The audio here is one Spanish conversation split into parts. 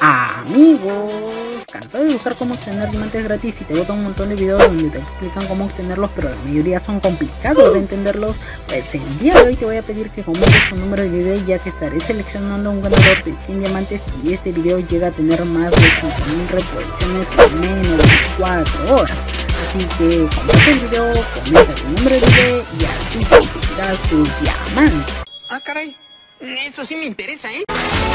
Amigos, cansado de buscar cómo obtener diamantes gratis y te botan un montón de videos donde te explican cómo obtenerlos, pero la mayoría son complicados de entenderlos. Pues el día de hoy te voy a pedir que comentes tu número de video, ya que estaré seleccionando un ganador de 100 diamantes y este video llega a tener más de 5000 reproducciones en menos de 4 horas. Así que comparte el video, comenta tu número de video y así conseguirás tus diamantes. Ah, caray, eso sí me interesa, ¿eh?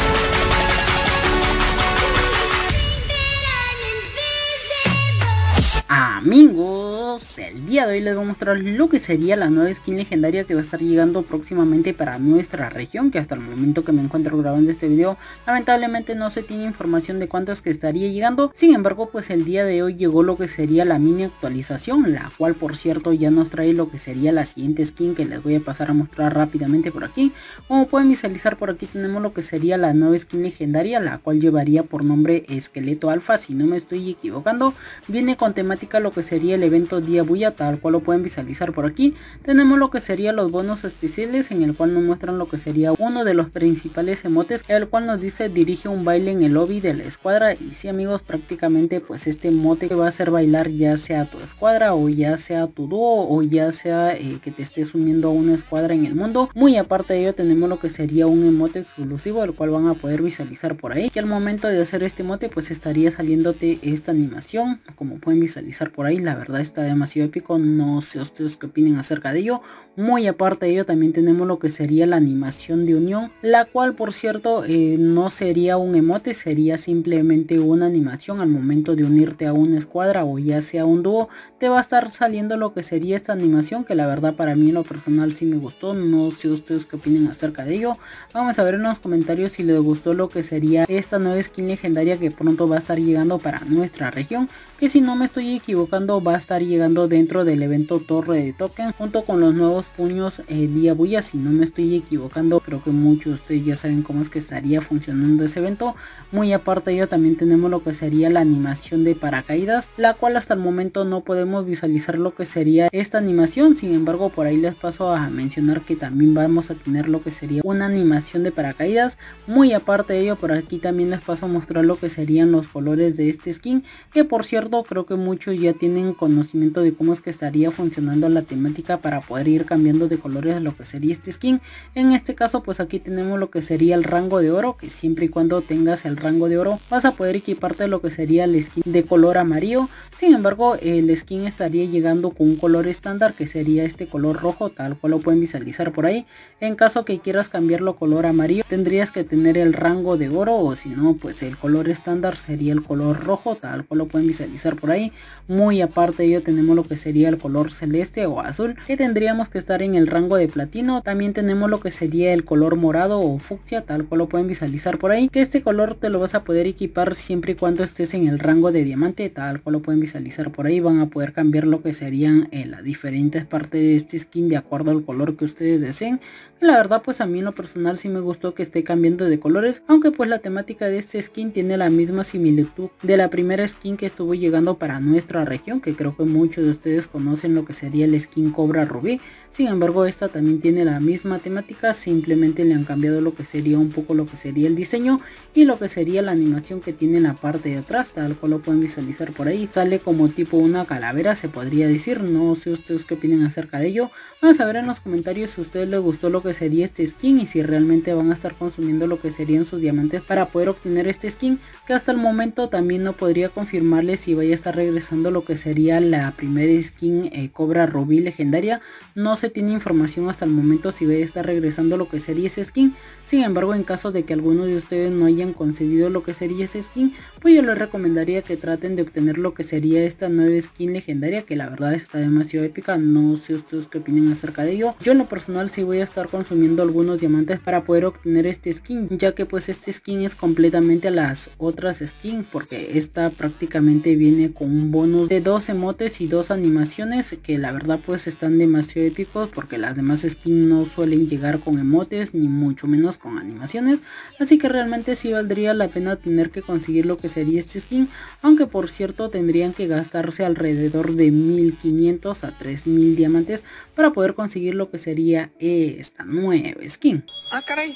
Amigos, el día de hoy les voy a mostrar lo que sería la nueva skin legendaria que va a estar llegando próximamente para nuestra región, que hasta el momento que me encuentro grabando este video lamentablemente no se tiene información de cuántos que estaría llegando. Sin embargo, pues el día de hoy llegó lo que sería la mini actualización, la cual por cierto ya nos trae lo que sería la siguiente skin que les voy a pasar a mostrar rápidamente por aquí. Como pueden visualizar, por aquí tenemos lo que sería la nueva skin legendaria, la cual llevaría por nombre Esqueleto Alfa, si no me estoy equivocando. Viene con temática lo que sería el evento Día Bulla, tal cual lo pueden visualizar por aquí. Tenemos lo que sería los bonos especiales, en el cual nos muestran lo que sería uno de los principales emotes, el cual nos dice dirige un baile en el lobby de la escuadra. Y sí, amigos, prácticamente pues este emote va a hacer bailar ya sea tu escuadra o ya sea tu dúo o ya sea que te estés uniendo a una escuadra en el mundo. Muy aparte de ello tenemos lo que sería un emote exclusivo, el cual van a poder visualizar por ahí, que al momento de hacer este emote pues estaría saliéndote esta animación, como pueden visualizar por ahí. La verdad está demasiado épico, no sé ustedes qué opinen acerca de ello. Muy aparte de ello también tenemos lo que sería la animación de unión, la cual por cierto no sería un emote, sería simplemente una animación. Al momento de unirte a una escuadra o ya sea un dúo, te va a estar saliendo lo que sería esta animación, que la verdad para mí en lo personal sí me gustó. No sé ustedes qué opinen acerca de ello. Vamos a ver en los comentarios si les gustó lo que sería esta nueva skin legendaria que pronto va a estar llegando para nuestra región, que si no me estoy equivocando va a estar llegando dentro del evento Torre de Token junto con los nuevos puños Día Bulla. Si no me estoy equivocando, creo que muchos de ustedes ya saben cómo es que estaría funcionando ese evento. Muy aparte de ello también tenemos lo que sería la animación de paracaídas, la cual hasta el momento no podemos visualizar lo que sería esta animación. Sin embargo, por ahí les paso a mencionar que también vamos a tener lo que sería una animación de paracaídas. Muy aparte de ello, por aquí también les paso a mostrar lo que serían los colores de este skin, que por cierto creo que muchos ya tienen conocimiento de cómo es que estaría funcionando la temática para poder ir cambiando de colores a lo que sería este skin. En este caso pues aquí tenemos lo que sería el rango de oro, que siempre y cuando tengas el rango de oro vas a poder equiparte lo que sería el skin de color amarillo. Sin embargo, el skin estaría llegando con un color estándar, que sería este color rojo, tal cual lo pueden visualizar por ahí. En caso que quieras cambiarlo a color amarillo tendrías que tener el rango de oro, o si no pues el color estándar sería el color rojo, tal cual lo pueden visualizar por ahí. Muy aparte de ello tenemos lo que sería el color celeste o azul, que tendríamos que estar en el rango de platino. También tenemos lo que sería el color morado o fucsia, tal cual lo pueden visualizar por ahí, que este color te lo vas a poder equipar siempre y cuando estés en el rango de diamante, tal cual lo pueden visualizar por ahí. Van a poder cambiar lo que serían las diferentes partes de este skin de acuerdo al color que ustedes deseen. La verdad pues a mí en lo personal sí me gustó que esté cambiando de colores, aunque pues la temática de este skin tiene la misma similitud de la primera skin que estuvo llegando para nuestra región, que creo que muchos de ustedes conocen lo que sería el skin Cobra Rubí. Sin embargo, esta también tiene la misma temática, simplemente le han cambiado lo que sería un poco lo que sería el diseño y lo que sería la animación que tiene en la parte de atrás, tal cual lo pueden visualizar por ahí. Sale como tipo una calavera, se podría decir. No sé ustedes qué opinan acerca de ello. Vamos a ver en los comentarios si a ustedes les gustó lo que sería este skin y si realmente van a estar consumiendo lo que serían sus diamantes para poder obtener este skin, que hasta el momento también no podría confirmarles si vaya a estar regresando lo que sería la primera skin Cobra Rubí legendaria. No se tiene información hasta el momento si vaya a estar regresando lo que sería ese skin. Sin embargo, en caso de que alguno de ustedes no hayan conseguido lo que sería ese skin, pues yo les recomendaría que traten de obtener lo que sería esta nueva skin legendaria, que la verdad está demasiado épica. No sé ustedes qué opinen acerca de ello. Yo en lo personal sí voy a estar consumiendo algunos diamantes para poder obtener este skin, ya que pues este skin es completamente a las otras skins, porque esta prácticamente viene con un bonus de 2 emotes y 2 animaciones, que la verdad pues están demasiado épicos, porque las demás skins no suelen llegar con emotes ni mucho menos con animaciones. Así que realmente sí valdría la pena tener que conseguir lo que sería este skin, aunque por cierto tendrían que gastarse alrededor de 1500 a 3000 diamantes para poder conseguir lo que sería esta nueva skin. Ah, caray,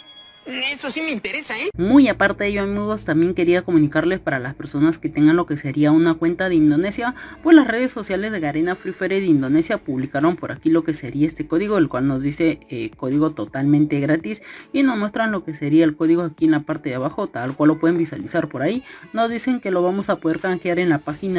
Eso sí me interesa, ¿eh? Muy aparte de ello, amigos, también quería comunicarles para las personas que tengan lo que sería una cuenta de Indonesia, pues las redes sociales de Garena Free Fire de Indonesia publicaron por aquí lo que sería este código, el cual nos dice código totalmente gratis, y nos muestran lo que sería el código aquí en la parte de abajo, tal cual lo pueden visualizar por ahí. Nos dicen que lo vamos a poder canjear en la página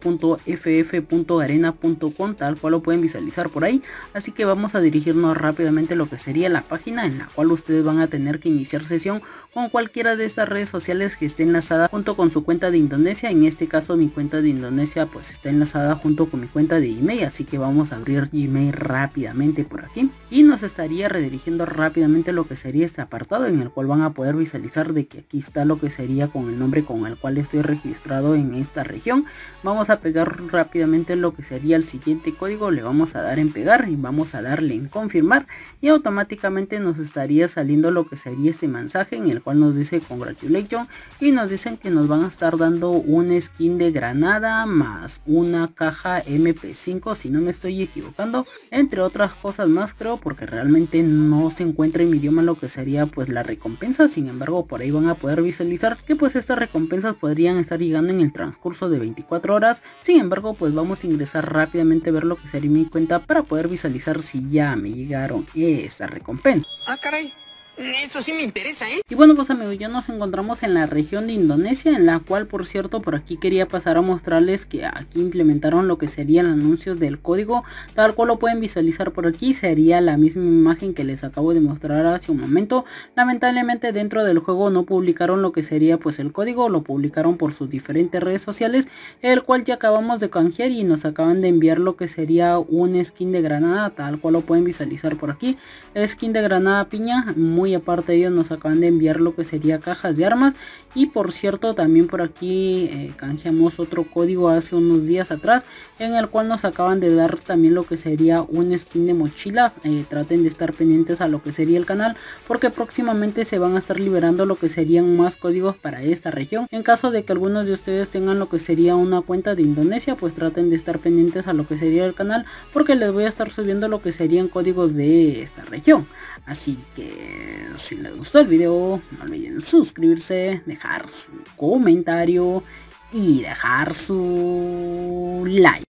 reward.ff.garena.com, tal cual lo pueden visualizar por ahí. Así que vamos a dirigirnos rápidamente a lo que sería la página, en la cual ustedes van a tener que iniciar sesión con cualquiera de estas redes sociales que esté enlazada junto con su cuenta de Indonesia. En este caso mi cuenta de Indonesia pues está enlazada junto con mi cuenta de Gmail, así que vamos a abrir Gmail rápidamente por aquí y nos estaría redirigiendo rápidamente lo que sería este apartado, en el cual van a poder visualizar de que aquí está lo que sería con el nombre con el cual estoy registrado en esta región. Vamos a pegar rápidamente lo que sería el siguiente código, le vamos a dar en pegar y vamos a darle en confirmar, y automáticamente nos estaría saliendo lo que sería este mensaje en el cual nos dice congratulations, y nos dicen que nos van a estar dando un skin de granada más una caja MP5, si no me estoy equivocando, entre otras cosas más creo, porque realmente no se encuentra en mi idioma lo que sería pues la recompensa. Sin embargo, por ahí van a poder visualizar que pues estas recompensas podrían estar llegando en el transcurso de 24 horas. Sin embargo, pues vamos a ingresar rápidamente a ver lo que sería mi cuenta para poder visualizar si ya me llegaron esa recompensa. Ah, caray. Eso sí me interesa, ¿eh? Y bueno, pues amigos, ya nos encontramos en la región de Indonesia, en la cual por cierto por aquí quería pasar a mostrarles que aquí implementaron lo que sería el anuncio del código, tal cual lo pueden visualizar por aquí. Sería la misma imagen que les acabo de mostrar hace un momento. Lamentablemente dentro del juego no publicaron lo que sería pues el código, lo publicaron por sus diferentes redes sociales, el cual ya acabamos de canjear y nos acaban de enviar lo que sería un skin de granada, tal cual lo pueden visualizar por aquí. El skin de granada piña. Muy aparte de ellos nos acaban de enviar lo que sería cajas de armas, y por cierto también por aquí canjeamos otro código hace unos días atrás, en el cual nos acaban de dar también lo que sería un skin de mochila. Traten de estar pendientes a lo que sería el canal, porque próximamente se van a estar liberando lo que serían más códigos para esta región. En caso de que algunos de ustedes tengan lo que sería una cuenta de Indonesia, pues traten de estar pendientes a lo que sería el canal, porque les voy a estar subiendo lo que serían códigos de esta región. Así que si les gustó el video, no olviden suscribirse, dejar su comentario y dejar su like.